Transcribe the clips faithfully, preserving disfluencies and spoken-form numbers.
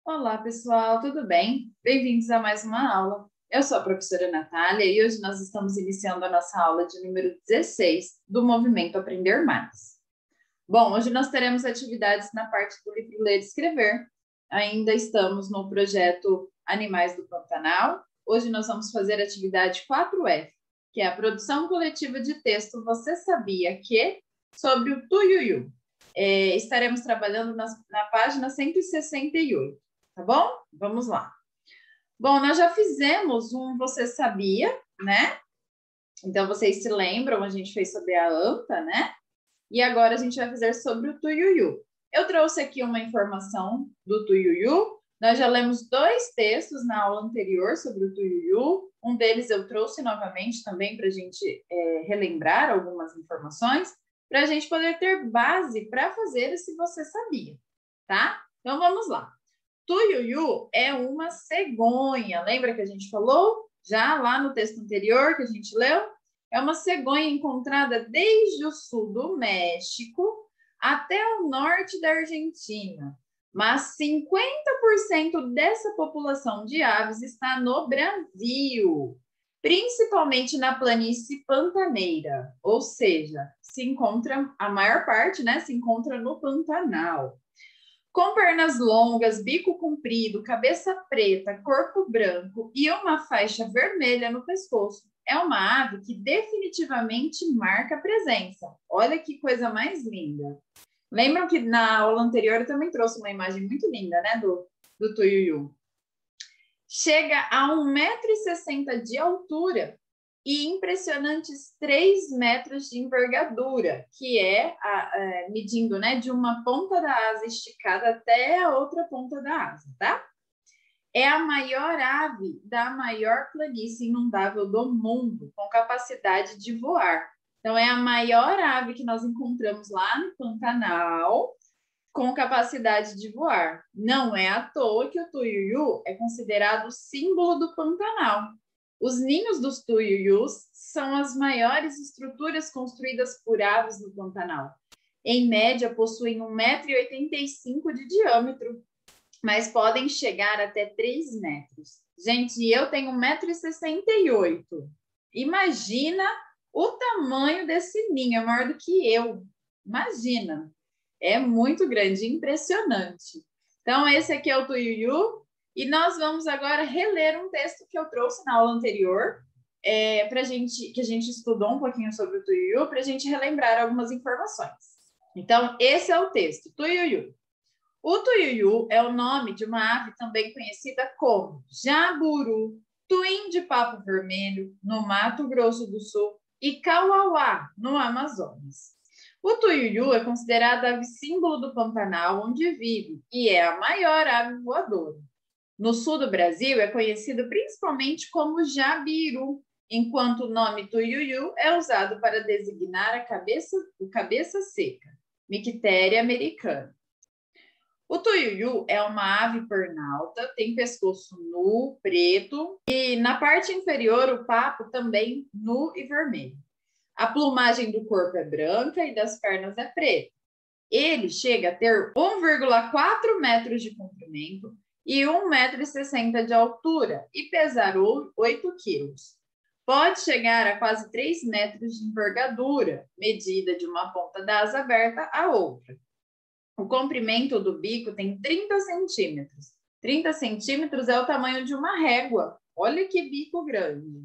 Olá, pessoal, tudo bem? Bem-vindos a mais uma aula. Eu sou a professora Natália e hoje nós estamos iniciando a nossa aula de número dezesseis do Movimento Aprender Mais. Bom, hoje nós teremos atividades na parte do livro Ler e Escrever. Ainda estamos no projeto Animais do Pantanal. Hoje nós vamos fazer a atividade quatro F, que é a produção coletiva de texto Você Sabia Que? Sobre o Tuiuiu. É, estaremos trabalhando na, na página cento e sessenta e oito. Tá bom? Vamos lá. Bom, nós já fizemos um Você Sabia, né? Então, vocês se lembram, a gente fez sobre a anta, né? E agora a gente vai fazer sobre o Tuiuiu. Eu trouxe aqui uma informação do Tuiuiu. Nós já lemos dois textos na aula anterior sobre o Tuiuiu. Um deles eu trouxe novamente também para a gente é, relembrar algumas informações, para a gente poder ter base para fazer esse Você Sabia, tá? Então, vamos lá. Tuiuiu é uma cegonha. Lembra que a gente falou já lá no texto anterior que a gente leu? É uma cegonha encontrada desde o sul do México até o norte da Argentina. Mas cinquenta por cento dessa população de aves está no Brasil, principalmente na planície pantaneira, ou seja, se encontra, a maior parte, né, se encontra no Pantanal. Com pernas longas, bico comprido, cabeça preta, corpo branco e uma faixa vermelha no pescoço. É uma ave que definitivamente marca presença. Olha que coisa mais linda. Lembram que na aula anterior eu também trouxe uma imagem muito linda, né, do, do Tuiuiu. Chega a um metro e sessenta de altura e impressionantes três metros de envergadura, que é, a, a, medindo, né, de uma ponta da asa esticada até a outra ponta da asa, tá? É a maior ave da maior planície inundável do mundo, com capacidade de voar. Então, é a maior ave que nós encontramos lá no Pantanal, com capacidade de voar. Não é à toa que o Tuiuiu é considerado o símbolo do Pantanal. Os ninhos dos tuiuius são as maiores estruturas construídas por aves no Pantanal. Em média, possuem um metro e oitenta e cinco de diâmetro, mas podem chegar até três metros. Gente, eu tenho um metro e sessenta e oito. Imagina o tamanho desse ninho, é maior do que eu. Imagina. É muito grande, impressionante. Então, esse aqui é o Tuiuiu. E nós vamos agora reler um texto que eu trouxe na aula anterior, é, pra gente, que a gente estudou um pouquinho sobre o Tuiuiu, para a gente relembrar algumas informações. Então, esse é o texto, Tuiuiu. O Tuiuiu é o nome de uma ave também conhecida como jaburu, tuim de papo vermelho, no Mato Grosso do Sul, e cauauá, no Amazonas. O Tuiuiu é considerado a ave símbolo do Pantanal, onde vive, e é a maior ave voadora. No sul do Brasil, é conhecido principalmente como jabiru, enquanto o nome Tuiuiu é usado para designar a cabeça, o cabeça seca, Mictéria americana. O Tuiuiu é uma ave pernalta, tem pescoço nu, preto, e na parte inferior o papo também nu e vermelho. A plumagem do corpo é branca e das pernas é preta. Ele chega a ter um vírgula quatro metros de comprimento e um metro e sessenta de altura e pesar oito quilos. Pode chegar a quase três metros de envergadura, medida de uma ponta da asa aberta à outra. O comprimento do bico tem trinta centímetros. trinta centímetros é o tamanho de uma régua. Olha que bico grande.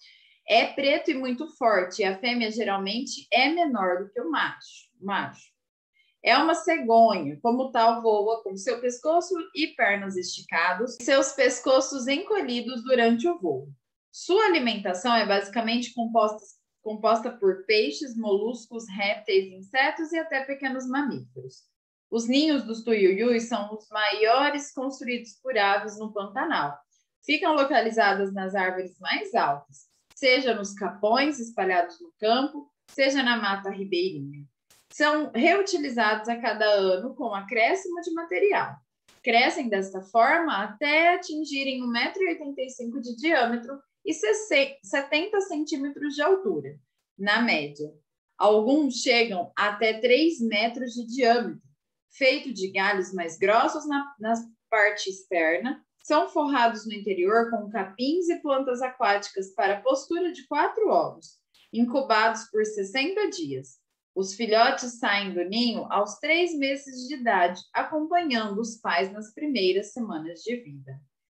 É preto e muito forte, e a fêmea geralmente é menor do que o macho. macho. É uma cegonha, como tal, voa com seu pescoço e pernas esticados, e seus pescoços encolhidos durante o voo. Sua alimentação é basicamente composta, composta por peixes, moluscos, répteis, insetos e até pequenos mamíferos. Os ninhos dos tuiuius são os maiores construídos por aves no Pantanal. Ficam localizados nas árvores mais altas, seja nos capões espalhados no campo, seja na mata ribeirinha. São reutilizados a cada ano com acréscimo de material. Crescem desta forma até atingirem um metro e oitenta e cinco de diâmetro e setenta centímetros de altura, na média. Alguns chegam até três metros de diâmetro, feito de galhos mais grossos na, nas, parte externa, são forrados no interior com capins e plantas aquáticas para a postura de quatro ovos, incubados por sessenta dias. Os filhotes saem do ninho aos três meses de idade, acompanhando os pais nas primeiras semanas de vida.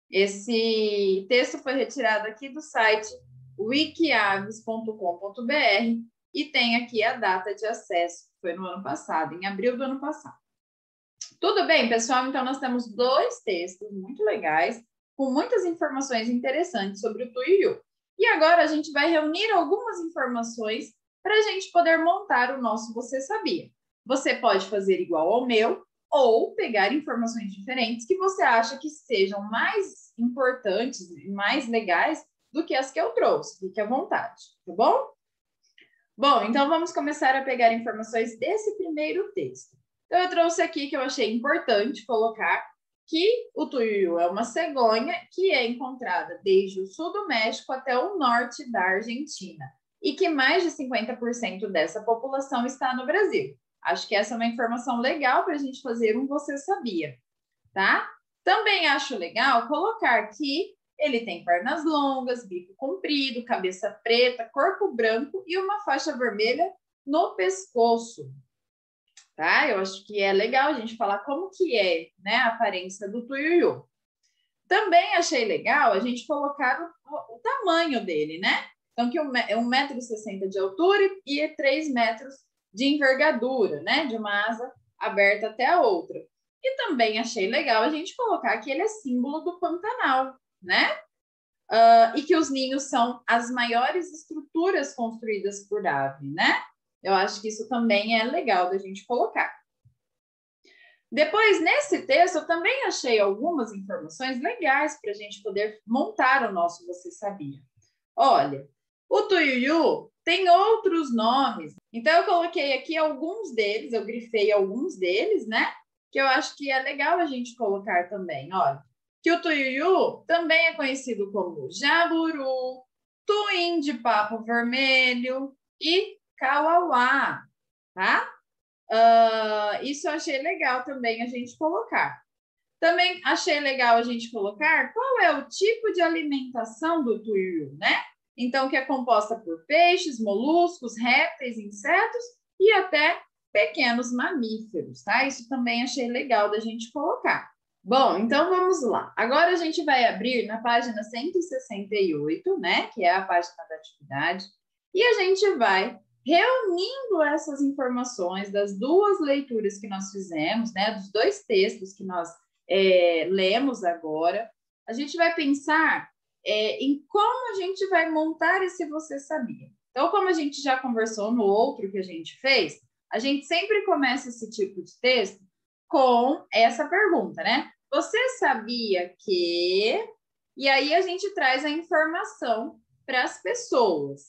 Esse texto foi retirado aqui do site wikiaves ponto com ponto br e tem aqui a data de acesso, foi no ano passado, em abril do ano passado. Tudo bem, pessoal? Então, nós temos dois textos muito legais, com muitas informações interessantes sobre o tuiuiu. E agora a gente vai reunir algumas informações para a gente poder montar o nosso Você Sabia. Você pode fazer igual ao meu ou pegar informações diferentes que você acha que sejam mais importantes e mais legais do que as que eu trouxe. Fique à vontade, tá bom? Bom, então vamos começar a pegar informações desse primeiro texto. Então, eu trouxe aqui que eu achei importante colocar que o tuiuiu é uma cegonha que é encontrada desde o sul do México até o norte da Argentina e que mais de cinquenta por cento dessa população está no Brasil. Acho que essa é uma informação legal para a gente fazer um Você Sabia, tá? Também acho legal colocar que ele tem pernas longas, bico comprido, cabeça preta, corpo branco e uma faixa vermelha no pescoço. Tá? Eu acho que é legal a gente falar como que é, né, a aparência do tuiuiu. Também achei legal a gente colocar o, o tamanho dele, né? Então, que é um metro e sessenta de altura e três metros de envergadura, né? De uma asa aberta até a outra. E também achei legal a gente colocar que ele é símbolo do Pantanal, né? Uh, e que os ninhos são as maiores estruturas construídas por ave, né? Eu acho que isso também é legal da gente colocar. Depois, nesse texto, eu também achei algumas informações legais para a gente poder montar o nosso Você Sabia. Olha, o tuiuiu tem outros nomes. Então, eu coloquei aqui alguns deles, eu grifei alguns deles, né? Que eu acho que é legal a gente colocar também. Olha, que o tuiuiu também é conhecido como jaburu, tuim de papo vermelho e Kauauá, tá? Uh, isso eu achei legal também a gente colocar. Também achei legal a gente colocar qual é o tipo de alimentação do tuiuiu, né? Então, que é composta por peixes, moluscos, répteis, insetos e até pequenos mamíferos, tá? Isso também achei legal da gente colocar. Bom, então vamos lá. Agora a gente vai abrir na página cento e sessenta e oito, né? Que é a página da atividade. E a gente vai reunindo essas informações das duas leituras que nós fizemos, né, dos dois textos que nós é, lemos agora, a gente vai pensar é, em como a gente vai montar esse Você Sabia. Então, como a gente já conversou no outro que a gente fez, a gente sempre começa esse tipo de texto com essa pergunta, né? Você sabia que... E aí a gente traz a informação para as pessoas.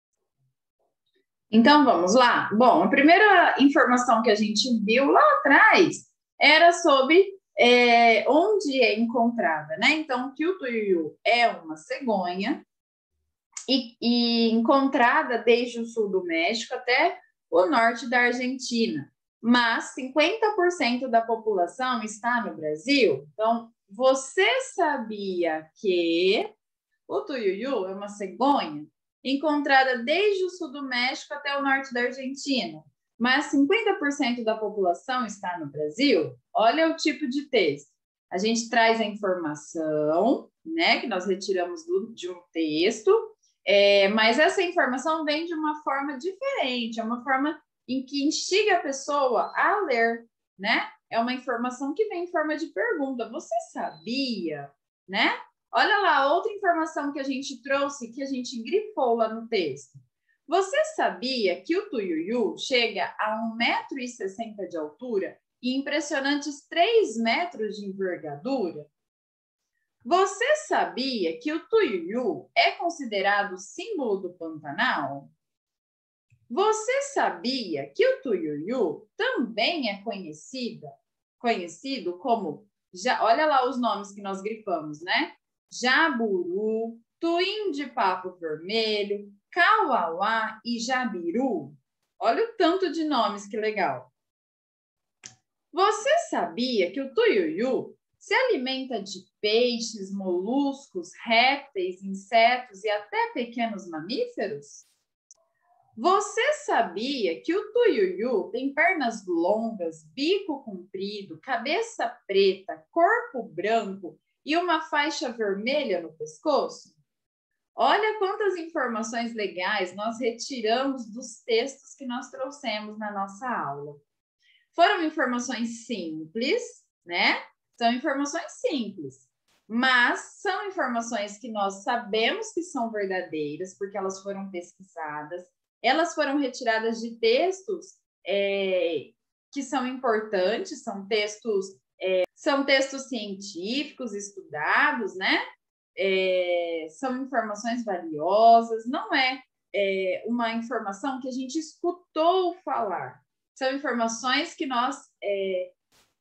Então, vamos lá? Bom, a primeira informação que a gente viu lá atrás era sobre é, onde é encontrada, né? Então, que o tuiuiu é uma cegonha e, e encontrada desde o sul do México até o norte da Argentina. Mas cinquenta por cento da população está no Brasil. Então, você sabia que o tuiuiu é uma cegonha encontrada desde o sul do México até o norte da Argentina, mas cinquenta por cento da população está no Brasil? Olha o tipo de texto. A gente traz a informação, né, que nós retiramos do, de um texto, é, mas essa informação vem de uma forma diferente, é uma forma em que instiga a pessoa a ler, né? É uma informação que vem em forma de pergunta. Você sabia, né? Olha lá, outra informação que a gente trouxe, que a gente grifou lá no texto. Você sabia que o tuiuiu chega a um metro e sessenta de altura e impressionantes três metros de envergadura? Você sabia que o tuiuiu é considerado símbolo do Pantanal? Você sabia que o tuiuiu também é conhecida, conhecido como... Já, olha lá os nomes que nós grifamos, né? Jaburu, tuim de papo vermelho, Kauauá e jabiru. Olha o tanto de nomes, que legal. Você sabia que o tuiuiu se alimenta de peixes, moluscos, répteis, insetos e até pequenos mamíferos? Você sabia que o tuiuiu tem pernas longas, bico comprido, cabeça preta, corpo branco e uma faixa vermelha no pescoço? Olha quantas informações legais nós retiramos dos textos que nós trouxemos na nossa aula. Foram informações simples, né? São informações simples, mas são informações que nós sabemos que são verdadeiras, porque elas foram pesquisadas, elas foram retiradas de textos é, que são importantes, são textos, é, são textos científicos estudados, né? É, são informações valiosas, não é, é uma informação que a gente escutou falar. São informações que nós é,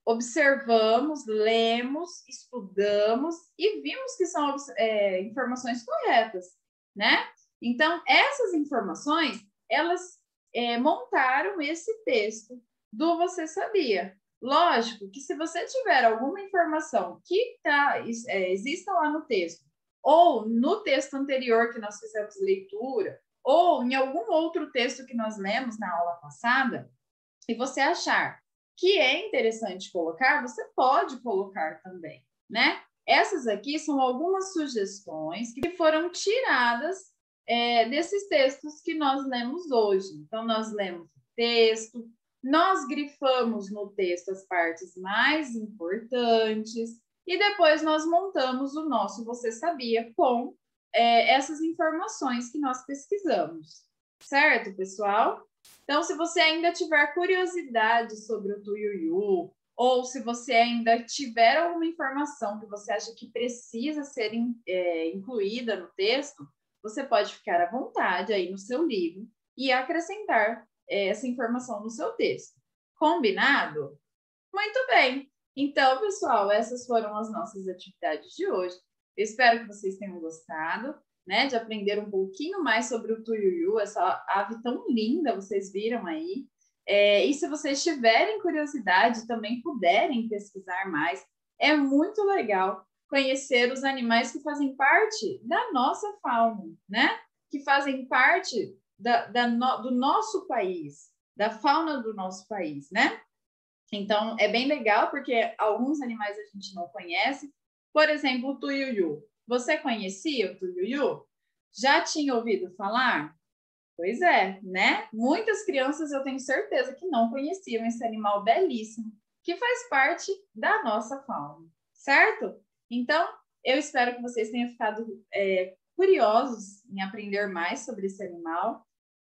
observamos, lemos, estudamos e vimos que são é, informações corretas, né? Então, essas informações, elas é, montaram esse texto do Você Sabia. Lógico que se você tiver alguma informação que tá, é, exista lá no texto, ou no texto anterior que nós fizemos leitura, ou em algum outro texto que nós lemos na aula passada, e você achar que é interessante colocar, você pode colocar também, né? Essas aqui são algumas sugestões que foram tiradas é, desses textos que nós lemos hoje. Então, nós lemos o texto, nós grifamos no texto as partes mais importantes e depois nós montamos o nosso Você Sabia com é, essas informações que nós pesquisamos. Certo, pessoal? Então, se você ainda tiver curiosidade sobre o tuiuiu, ou se você ainda tiver alguma informação que você acha que precisa ser é, incluída no texto, você pode ficar à vontade aí no seu livro e acrescentar é, essa informação no seu texto. Combinado? Muito bem! Então, pessoal, essas foram as nossas atividades de hoje. Eu espero que vocês tenham gostado, né, de aprender um pouquinho mais sobre o tuiuiu, essa ave tão linda, vocês viram aí. É, e se vocês tiverem curiosidade, também puderem pesquisar mais, é muito legal conhecer os animais que fazem parte da nossa fauna, né? Que fazem parte da, da no, do nosso país, da fauna do nosso país, né? Então, é bem legal, porque alguns animais a gente não conhece. Por exemplo, o tuiuiu. Você conhecia o tuiuiu? Já tinha ouvido falar? Pois é, né? Muitas crianças eu tenho certeza que não conheciam esse animal belíssimo, que faz parte da nossa fauna, certo? Então, eu espero que vocês tenham ficado é, curiosos em aprender mais sobre esse animal.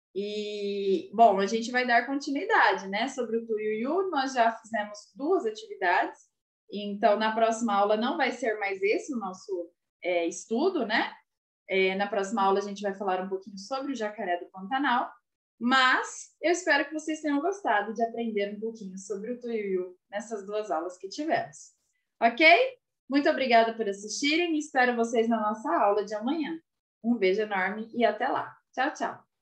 E, bom, a gente vai dar continuidade, né? Sobre o tuiuiu, nós já fizemos duas atividades, então na próxima aula não vai ser mais esse o nosso é, estudo, né? É, na próxima aula a gente vai falar um pouquinho sobre o jacaré do Pantanal, mas eu espero que vocês tenham gostado de aprender um pouquinho sobre o tuiuiu nessas duas aulas que tivemos. Ok? Muito obrigada por assistirem e espero vocês na nossa aula de amanhã. Um beijo enorme e até lá. Tchau, tchau!